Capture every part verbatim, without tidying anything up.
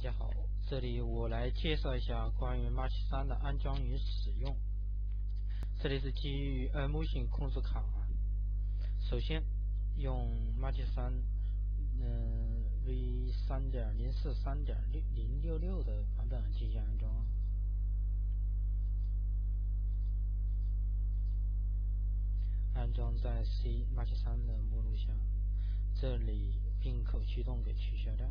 家好，这里我来介绍一下关于 mach 三的安装与使用。这里是基于 mMotion 控制卡。首先用 mach 三嗯 V 三点零四 三点零六六的版本进行安装。安装在 C mach 三的目录下，这里并口驱动给取消掉。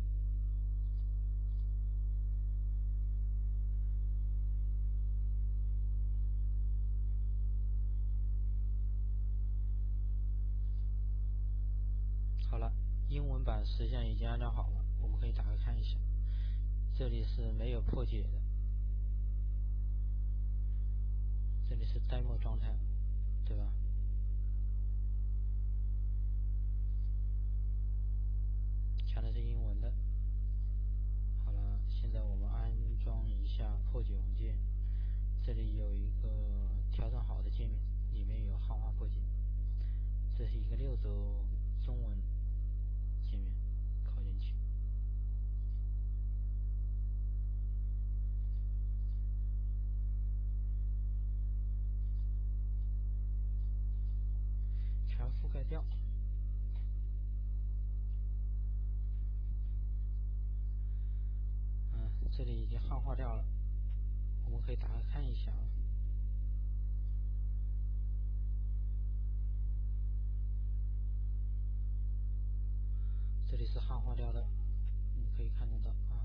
好了，英文版实际上已经安装好了，我们可以打开看一下。这里是没有破解的，这里是 demo 状态，对吧？全都是英文的。好了，现在我们安装一下破解文件。这里有一个调整好的界面，里面有汉化破解。这是一个六轴中文界面，拷进去。全覆盖掉。嗯，这里已经汉化掉了，我们可以打开看一下啊。这里是汉化掉的，你可以看得到啊。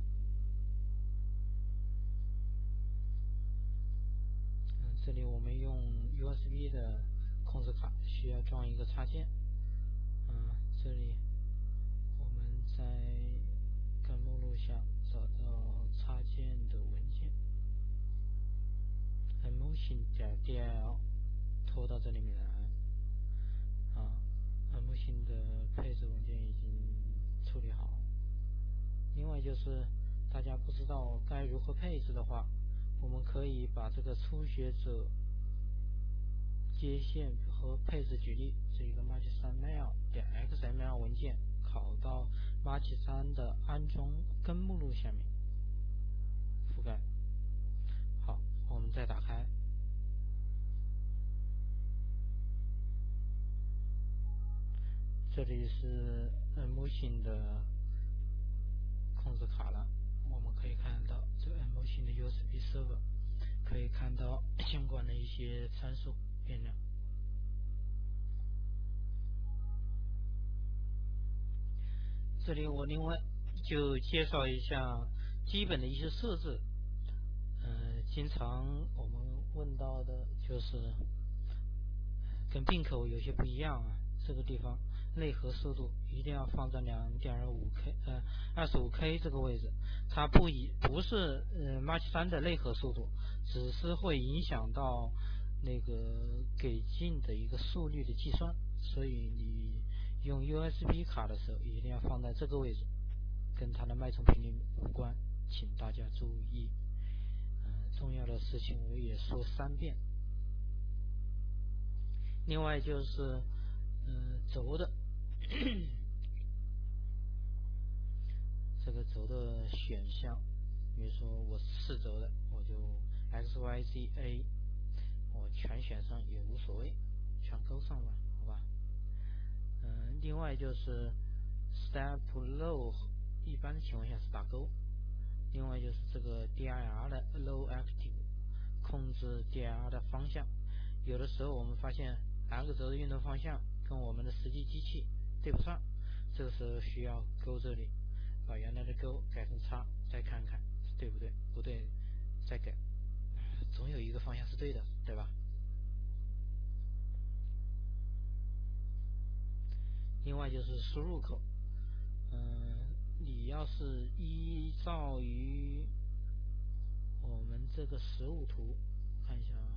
嗯，这里我们用 U S B 的控制卡，需要装一个插件。嗯，这里我们在根目录下找到插件的文件 mMotion 点 D L 拖到这里面来啊。mMotion 的配置文件已经处理好。另外就是大家不知道该如何配置的话，我们可以把这个初学者接线和配置举例这一个 mach 三 mail 点 X M L 文件拷到 mach 三的安装根目录下面覆盖。好，我们再打开。这里是 mMotion 的控制卡了，我们可以看到这个 mMotion 的 U S B server， 可以看到相关的一些参数变量。这里我另外就介绍一下基本的一些设置。呃，经常我们问到的就是跟并口有些不一样啊，这个地方内核速度一定要放在 两点五 K 呃 二十五 K 这个位置，它不以不是呃 mach 三的内核速度，只是会影响到那个给进的一个速率的计算，所以你用 U S B 卡的时候一定要放在这个位置，跟它的脉冲频率无关，请大家注意。嗯、呃，重要的事情我也说三遍。另外就是嗯、呃、轴的这个轴的选项，比如说我是四轴的，我就 X Y Z A 我全选上也无所谓，全勾上吧，好吧。嗯、呃，另外就是 Step Low 一般情况下是打勾。另外就是这个 D I R 的 Low Active 控制 D I R 的方向，有的时候我们发现 X 轴的运动方向跟我们的实际机器对不上，这个时候需要勾这里，把原来的勾改成叉，再看看对不对，不对再改，总有一个方向是对的，对吧？另外就是输入口，嗯、呃，你要是依照于我们这个实物图看一下啊，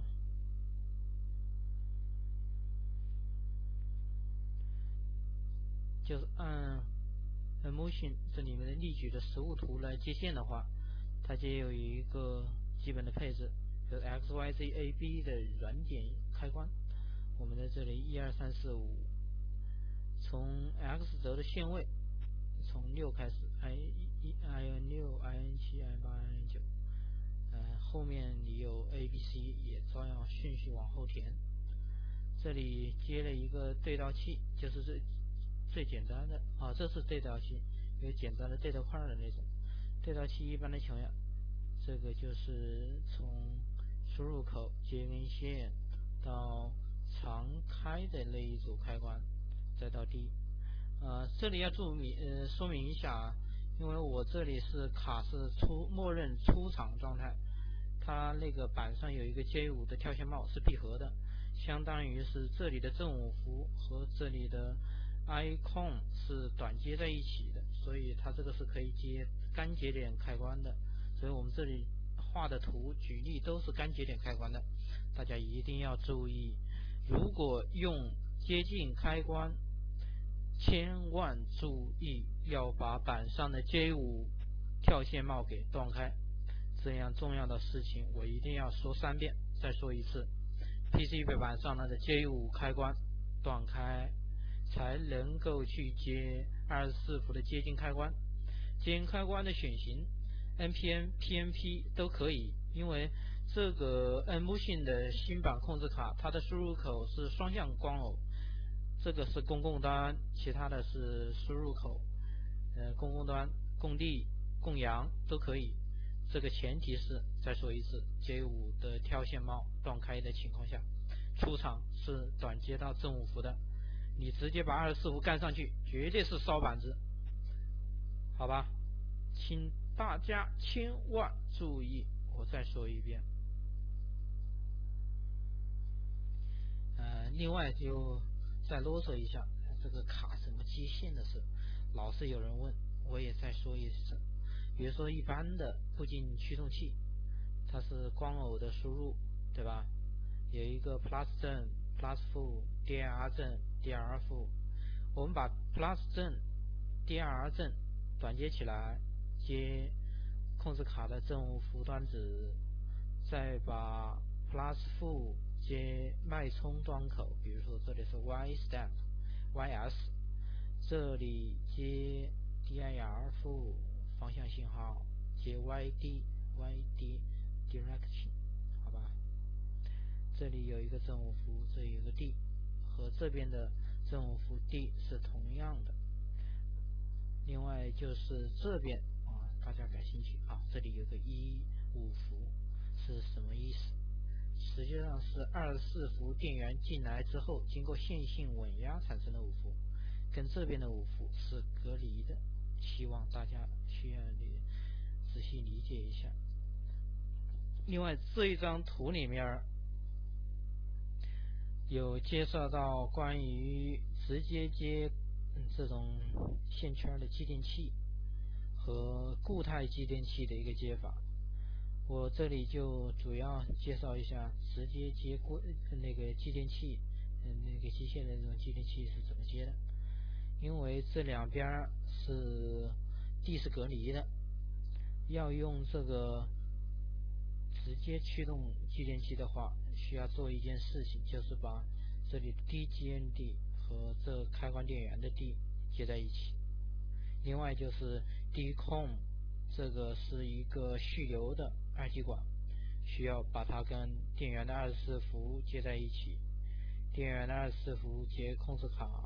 就是按 mMotion 这里面的例举的实物图来接线的话，它就有一个基本的配置，就是 X Y Z A B 的软点开关。我们在这里一二三四五，从 X 轴的线位从六开始 ，I 一 I 六后面你有 A、B、C 也照样顺序往后填。这里接了一个对到器，就是最最简单的啊，这是对到器，有简单的对到块的那种。对到器一般的情况下，这个就是从输入口接根线到常开的那一组开关，再到 D。呃，这里要注明呃说明一下啊，因为我这里是卡是出默认出厂状态，它那个板上有一个 J 五 的跳线帽是闭合的，相当于是这里的正五符和这里的 icon 是短接在一起的，所以它这个是可以接干节点开关的。所以我们这里画的图举例都是干节点开关的，大家一定要注意。如果用接近开关，千万注意要把板上的 J 五 跳线帽给断开，这样重要的事情我一定要说三遍。再说一次 ，P C B 板上的 J 五 开关断开，才能够去接二十四伏的接近开关。接近开关的选型 N P N、P N P 都可以，因为这个 mMotion 的新版控制卡，它的输入口是双向光偶。这个是公共端，其他的是输入口，呃，公共端、供地、供阳都可以。这个前提是再说一次 ，J 五 的跳线帽断开的情况下，出厂是短接到正五伏的，你直接把二十四伏干上去，绝对是烧板子，好吧？请大家千万注意，我再说一遍。呃，另外就再啰嗦一下，这个卡什么接线的事，老是有人问，我也再说一次。比如说一般的步进驱动器，它是光偶的输入，对吧？有一个 plus 正、plus 负、D R 正、D R 负，我们把 plus 正、D R 正短接起来，接控制卡的正五伏端子，再把 plus 负接脉冲端口，比如说这里是 Y step、Y S， 这里接 D I R 负方向信号，接 Y D、Y D direction， 好吧？这里有一个正五伏，这里有个 D， 和这边的正五伏 D 是同样的。另外就是这边啊，大家感兴趣啊，这里有个一五伏是什么意思？实际上是二十四伏电源进来之后，经过线性稳压产生的五伏，跟这边的五伏是隔离的，希望大家需要你仔细理解一下。另外这一张图里面有介绍到关于直接接、嗯、这种线圈的继电器和固态继电器的一个接法。我这里就主要介绍一下直接接过那个继电器，嗯，那个机械的这种继电器是怎么接的。因为这两边是地是隔离的，要用这个直接驱动继电器的话，需要做一件事情，就是把这里 D G N D 和这开关电源的 D 接在一起。另外就是 D C O M， 这个是一个蓄流的二极管，需要把它跟电源的二十四伏接在一起。电源的二十四伏接控制卡，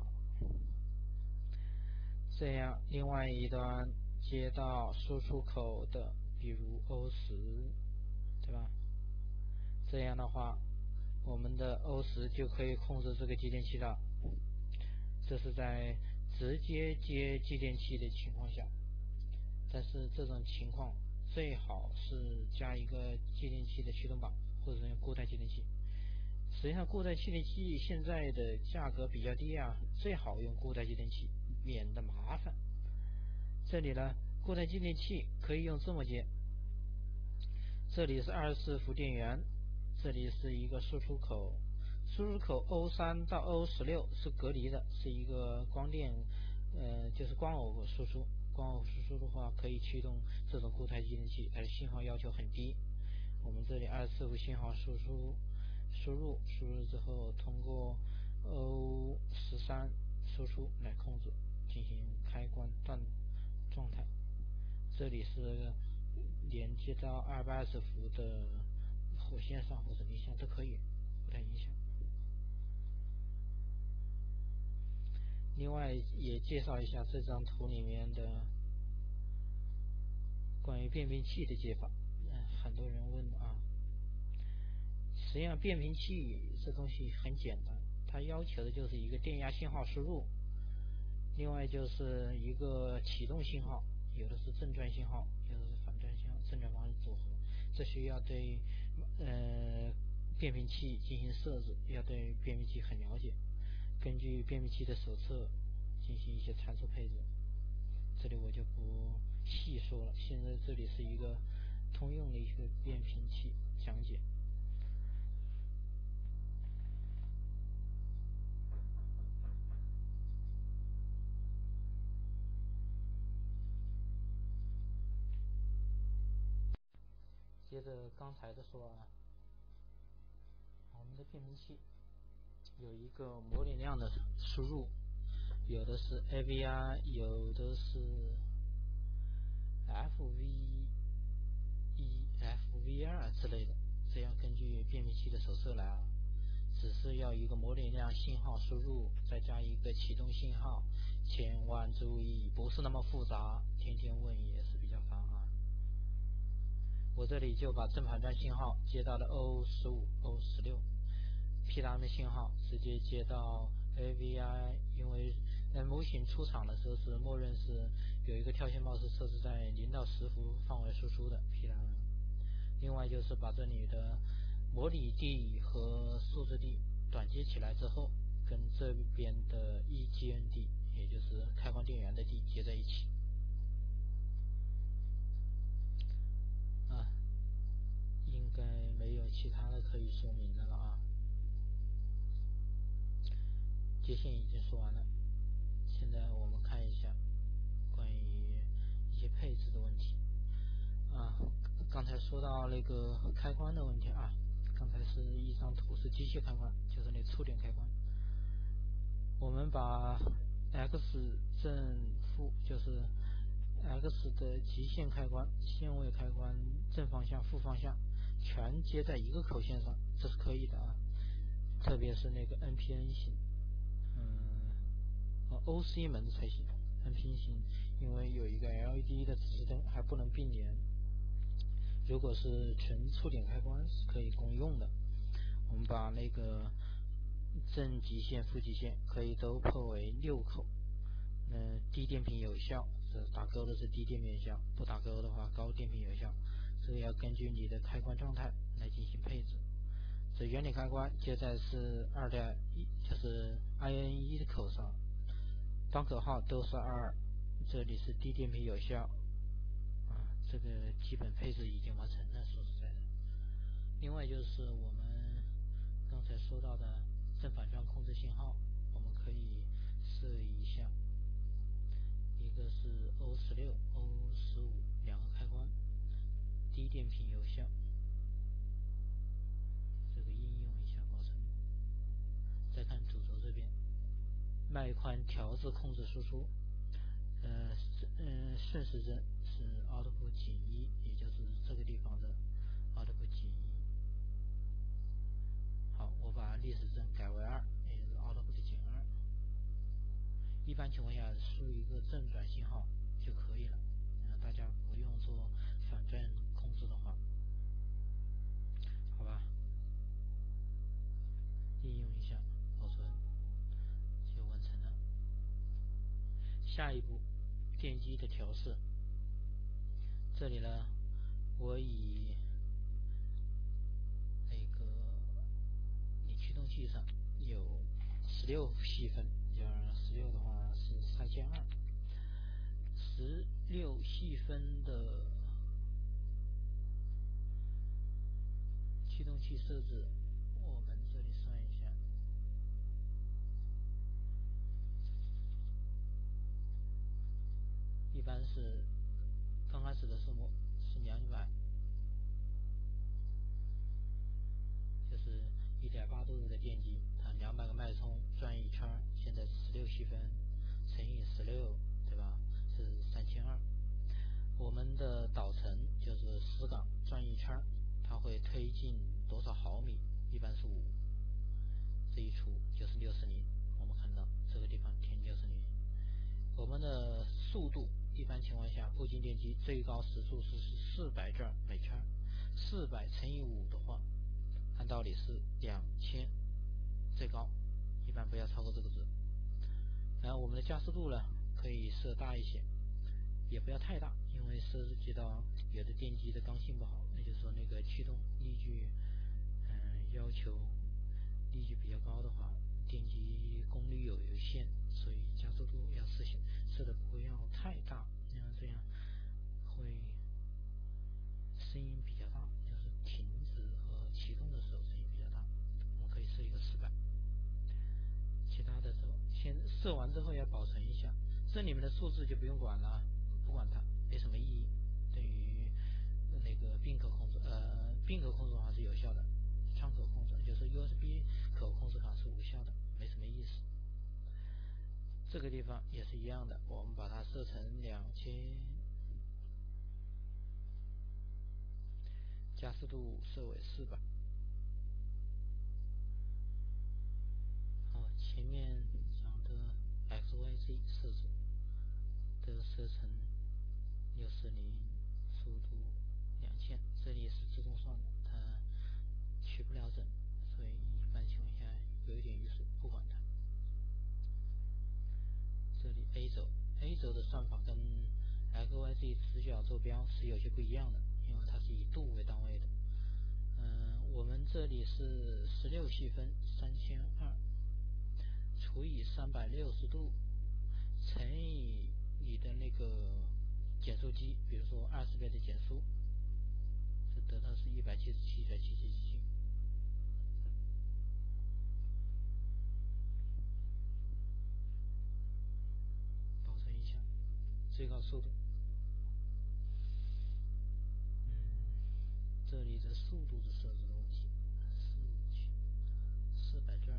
这样另外一端接到输出口的，比如 O 十， 对吧？这样的话，我们的 O 十 就可以控制这个继电器了。这是在直接接继电器的情况下，但是这种情况最好是加一个继电器的驱动板，或者用固态继电器。实际上固态继电器现在的价格比较低啊，最好用固态继电器，免得麻烦。这里呢，固态继电器可以用这么接，这里是二十四伏电源，这里是一个输出口，输入口 O 三 到 O 十六 是隔离的，是一个光电，呃，就是光偶输出。光偶输出的话，可以驱动这种固态继电器，它的信号要求很低。我们这里二十四伏信号输出，输入，输入之后通过 O 十三 输出来控制，进行开关断状态。这里是连接到二百二十伏的火线上或者离线都可以，不太影响。另外也介绍一下这张图里面的关于变频器的解法。嗯，很多人问啊，实际上变频器这东西很简单，它要求的就是一个电压信号输入，另外就是一个启动信号，有的是正转信号，有的是反转信号，正转方式组合。这需要对呃变频器进行设置，要对变频器很了解，根据变频器的手册进行一些参数配置，这里我就不细说了。现在这里是一个通用的一个变频器讲解。接着刚才的说啊，我们的变频器有一个模拟量的输入，有的是 A V R， 有的是 F V E F V R 之类的，这要根据变频器的手册来啊。只是要一个模拟量信号输入，再加一个启动信号，千万注意不是那么复杂，天天问也是比较烦啊。我这里就把正反转信号接到了 O 十五、O 十六， P 档的信号直接接到 A V I， 因为 mMotion 出厂的时候是默认是有一个跳线报是设置在零到十伏范围输出的 P 档。另外就是把这里的模拟D和数字D短接起来之后，跟这边的 E G N D， 也就是开关电源的 D 接在一起。啊，应该没有其他的可以说明的了啊。接线已经说完了，现在我们看一下关于一些配置的问题啊。刚才说到那个开关的问题啊，刚才是一张图是机械开关，就是那触点开关。我们把 X 正负就是 X 的极限开关、限位开关、正方向、负方向全接在一个口线上，这是可以的啊。特别是那个 N P N 型，嗯，哦 O C 门才行。N P N 型因为有一个 L E D 的指示灯，还不能并联。如果是纯触点开关是可以共用的。我们把那个正极限、负极限可以都破为六口。嗯，低电平有效，是打勾的是低电平有效，不打勾的话高电平有效。这个要根据你的开关状态来进行配置。这原理开关接在是二点一，就是 I N 一 的口上，端口号都是二，这里是低电平有效。啊，这个基本配置已经完成了，说实在的。另外就是我们刚才说到的正反转控制信号，我们可以设一下，一个是 O 十六、O 十五两个开关，低电平有效。这个应用一下保存。再看主轴这边，脉宽调制控制输出，呃，嗯，顺时针是 output 减一，也就是这个地方的 output 减一。好，我把逆时针改为二，也就是 output 减二。一般情况下输一个正转信号就可以了，然后大家不用做反转控制的话，好吧？应用一下保存就完成了。下一步电机的调试，这里呢我以那个你驱动器上有十六细分，要十六的话是三千二，十六细分的驱动器设置，我们这里算一下，一般是刚开始的是模是两百，就是一点八度的电机，它两百个脉冲转一圈，现在是十六细分乘以十六，对吧？是三千二。我们的导程就子杆转一圈，它会推进多少毫米？一般是五，这一除就是六十厘。我们看到这个地方填六十厘。我们的速度一般情况下，步进电机最高时速是四百转每圈，四百乘以五的话，按道理是两千最高，一般不要超过这个值。然后我们的加速度呢，可以设大一些，也不要太大，因为涉及到有的电机的刚性不好，也就是说那个驱动力矩，嗯，要求力矩比较高的话，电机功率有有限，所以加速度要设设的不要太大，然后这样会声音比较大，就是停止和启动的时候声音比较大。我们可以设一个四百，其他的时候先设完之后要保存一下，这里面的数字就不用管了，不管它没什么意义。对于那个并可控制，呃，并可控制的话是有效的，窗口控制就是 U S B 口控制卡是无效的，没什么意思。这个地方也是一样的，我们把它设成两千，加速度设为四百。好，前面讲的 X Y Z 设置都设成六四零，速度两千，这里是自动算的，它取不了整，所以一般情况下有一点约束，不管它。这里 A 轴 A 轴的算法跟 X Y Z 直角坐标是有些不一样的，因为它是以度为单位的。嗯，我们这里是十六细分三千二除以三百六十度乘以你的那个减速机，比如说二十倍的减速，这得到是一百七十七点七七七。保存一下最高速度。嗯，这里的速度的设置的问题，四百转，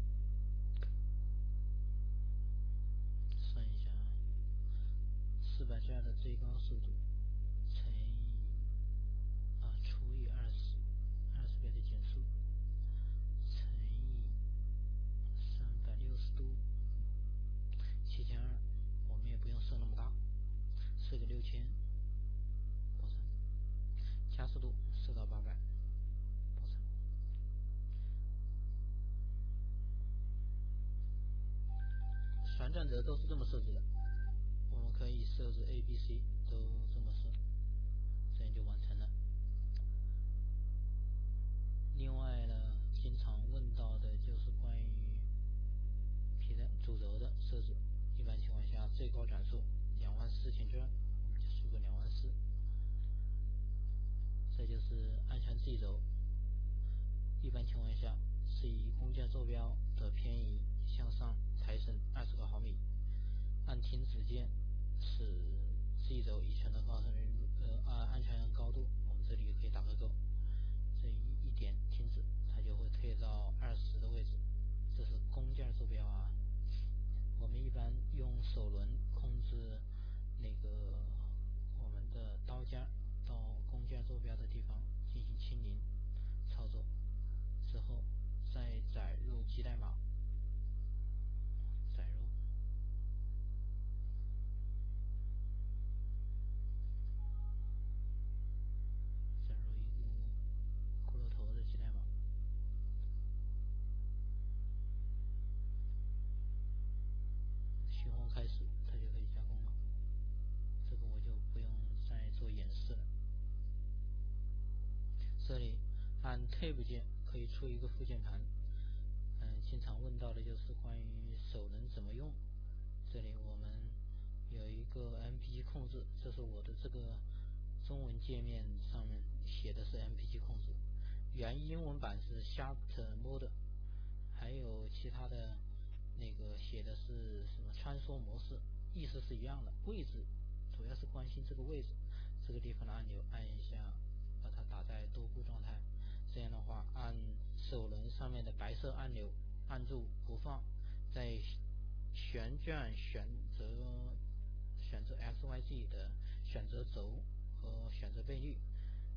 算一下啊，四百转的最高速度乘以啊除以二十，二十倍的减速乘以三百六十度，七千二，我们也不用设那么大，设个六千，保存。加速度设到八百，保存。旋转轴都是这么设置的，我们可以设置 A、B、C 都这么设，这样就完成了。另外呢，经常问到的就是关于皮带主轴的设置，一般情况下最高转速两万四千转，我们就输个两万四。这就是安全 G 轴，一般情况下是以工件坐标的偏移向上抬升二十个毫米，按停止键使 G 轴移程的高程呃按安全高度，我们这里可以打个勾，这一一点停止，它就会退到二十的位置。这是工件坐标啊，我们一般用手轮控制那个我们的刀尖到工件坐标的地方进行清零操作，之后再载入基代码，载入，载入一个骷髅头的基代码，循环开始，它就可以加工了。这个我就不用再做演示了。这里按 Tab 键可以出一个副键盘，嗯，经常问到的就是关于手轮怎么用。这里我们有一个 M P G 控制，这是我的这个中文界面上面写的是 M P G 控制，原英文版是 Shaft Mode， 还有其他的那个写的是什么穿梭模式，意思是一样的，位置主要是关心这个位置，这个地方的按钮按一下，把它打在多步状态，这样的话按手轮上面的白色按钮按住不放，在旋转选择选择 X Y Z 的选择轴和选择倍率，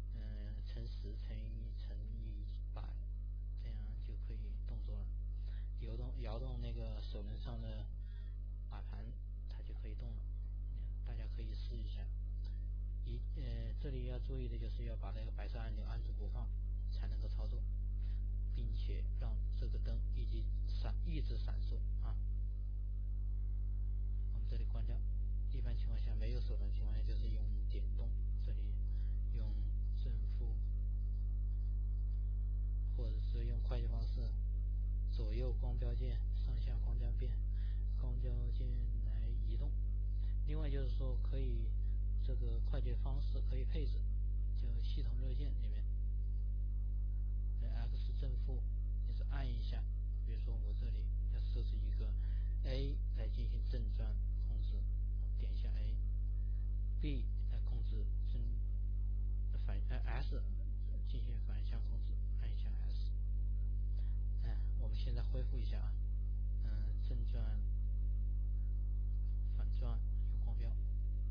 十乘以乘以百，这样就可以动作了。摇动摇动那个手轮上的把盘，它就可以动了。大家可以试一下。一呃，这里要注意的就是要把那个白色按钮按住不放，才能够操作，并且让这个灯以及闪一直闪烁啊。我们这里关掉。一般情况下没有手轮情况下就是用点动，这里用正负或者是用快捷方式左右光标键、上下光标键、光标键来移动。另外就是说可以这个快捷方式可以配置，就系统热键里面 X 正负也是按一下，比如说我这里要设置一个 A 来进行正转控制，点一下 A，B 来控制正反呃 S 进行反向控制，按一下 S。哎，我们现在恢复一下啊，嗯、呃，正转、反转有光标。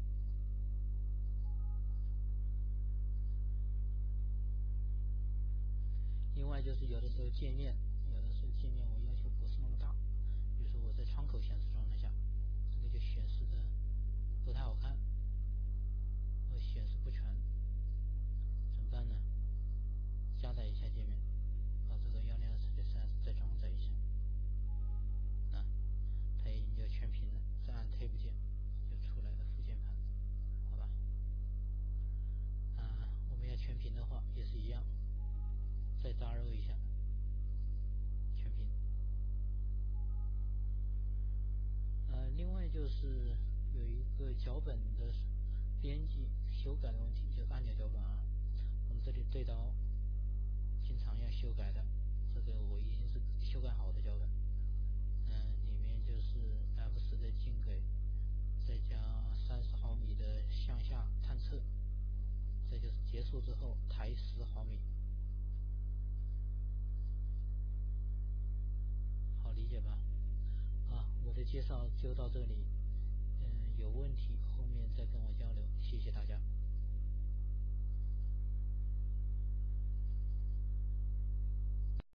另外就是有的时候界面，有的时候界面我要求不是那么大，比如说我在窗口显示状态下，这个就显示的不太好看，或显示不全，怎么办呢？加载一下界面，把这个一零二四点三再装载一下，啊，它已经就全屏了，再按 Tab 键就出来了副键盘，好吧？啊，我们要全屏的话也是一样，再加热一下，全屏。呃，另外就是有一个脚本的编辑修改的问题，就是按钮脚本啊，我们这里对到经常要修改的，这个我已经是修改好的脚本，嗯、呃，里面就是 F 十 的进轨，再加三十毫米的向下探测，这就是结束之后抬十毫米，好理解吧？啊，我的介绍就到这里。